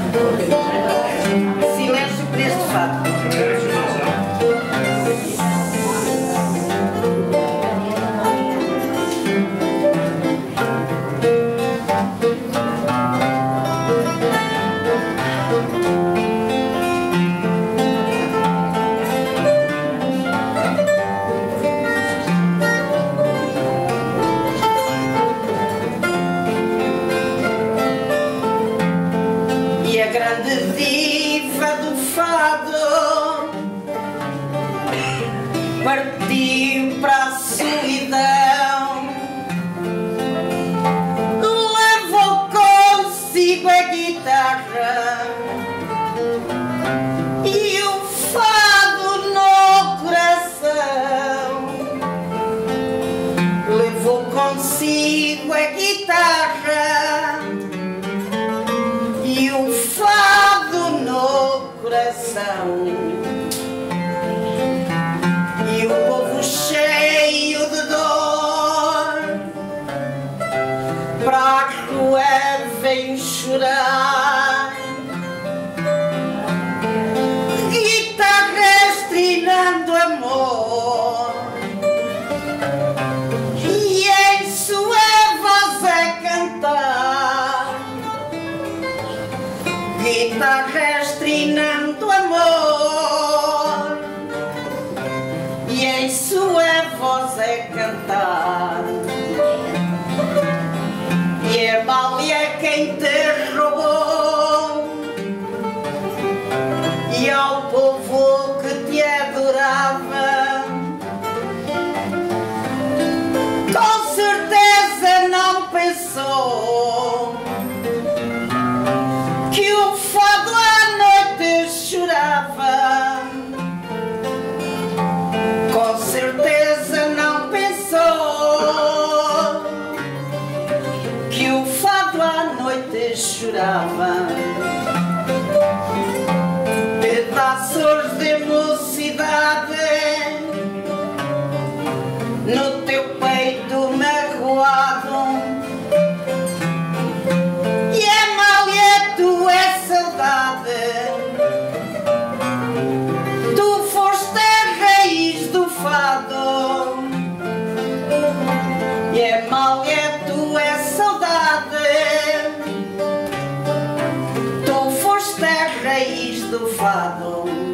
Silêncio por este fado. E a grande diva do fado partiu para a solidão, levou consigo a guitarra e o fado no coração. Levou consigo a guitarra e o fado no coração. E o povo cheio de dor para a rua veio chorar, guitarra estrinando amor e em sua voz a cantar. Guitarra estrinando amor e em sua voz a cantar. E é Amália quem te roubou e ao povo que te adorava com certeza não pensou que o fado à noite chorava. Com certeza não pensou que o fado à noite chorava. Pedaços de mocidade no teu peito magoado, e Amália, tu és saudade. Tu foste a raiz do fado e Amália, tu és saudade. Tu foste a raiz do fado.